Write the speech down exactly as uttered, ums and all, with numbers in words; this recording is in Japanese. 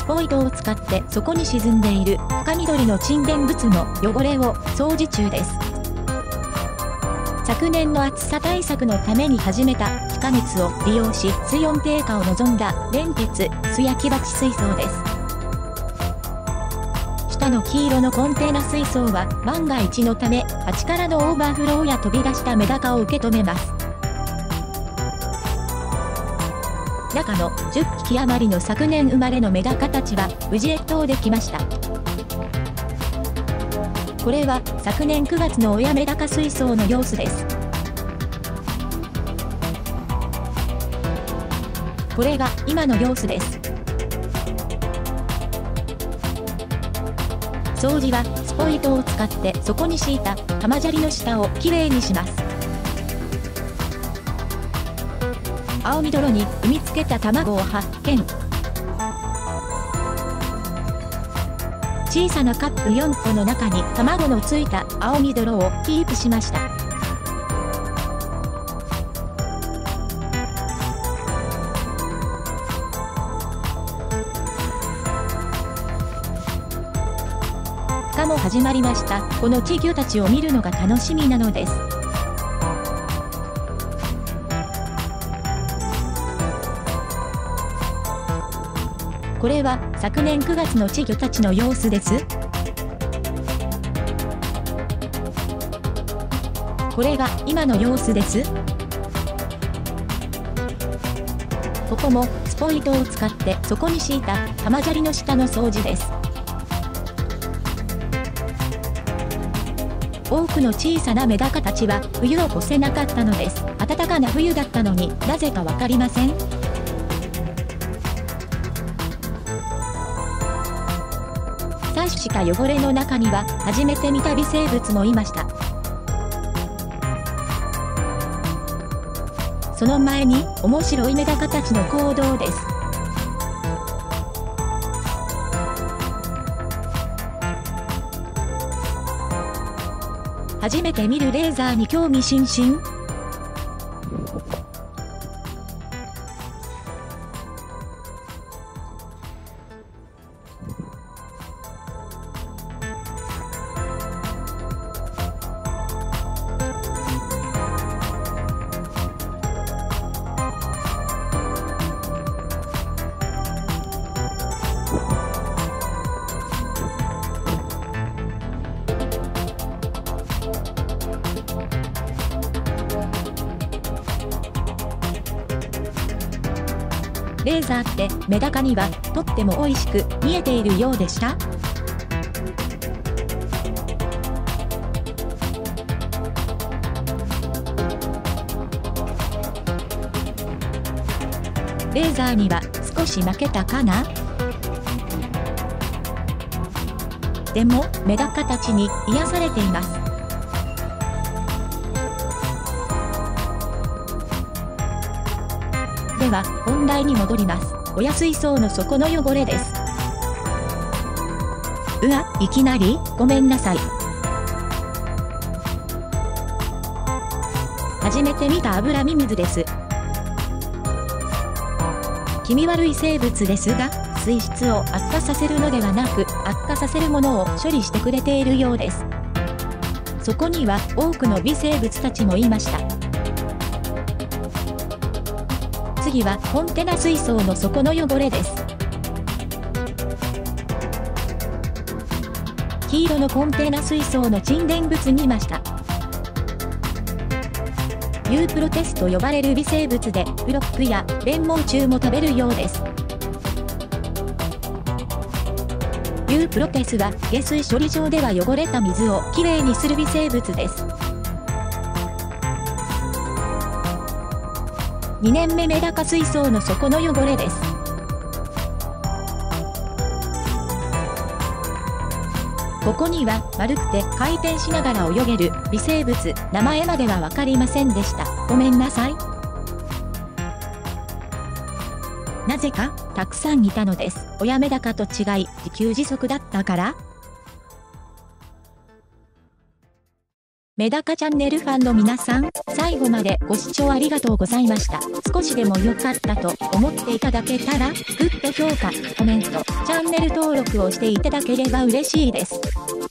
スポイトを使って底に沈んでいる深緑の沈殿物の汚れを掃除中です。昨年の暑さ対策のために始めた気化熱を利用し水温低下を望んだ連結素焼き鉢水槽です。下の黄色のコンテナ水槽は万が一のため鉢からのオーバーフローや飛び出したメダカを受け止めます。中のじゅっぴき余りの昨年生まれのメダカたちは無事越冬できました。これは昨年くがつの親メダカ水槽の様子です。これが今の様子です。掃除はスポイトを使って底に敷いた玉砂利の下をきれいにします。青み泥に産みつけた卵を発見。小さなカップよんこの中に卵のついた青み泥をキープしました。孵化も始まりました。この稚魚たちを見るのが楽しみなのです。これは昨年くがつの稚魚たちの様子です。これが今の様子です。ここもスポイトを使って底に敷いた玉砂利の下の掃除です。多くの小さなメダカたちは冬を越せなかったのです。暖かな冬だったのになぜかわかりません。さした汚れの中には初めて見た微生物もいました。その前に面白いメダカたちの行動です。初めて見るレーザーに興味津々。レーザーってメダカにはとっても美味しく見えているようでした。レーザーには少し負けたかな？でもメダカたちに癒されています。では本題に戻ります。親水槽の底の汚れです。うわ、いきなりごめんなさい。初めて見た脂ミミズです。気味悪い生物ですが、水質を悪化させるのではなく悪化させるものを処理してくれているようです。そこには多くの微生物たちもいました。次はコンテナ水槽の底の汚れです。黄色のコンテナ水槽の沈殿物にいました。ユープロテスと呼ばれる微生物でフロックや連毛虫も食べるようです。ユープロテスは下水処理場では汚れた水をきれいにする微生物です。にねんめメダカ水槽の底の汚れです。ここには丸くて回転しながら泳げる微生物、名前まではわかりませんでした。ごめんなさい。なぜかたくさんいたのです。親メダカと違い自給自足だったから。 メダカチャンネルファンの皆さん、最後までご視聴ありがとうございました。少しでも良かったと思っていただけたら、グッド評価、コメント、チャンネル登録をしていただければ嬉しいです。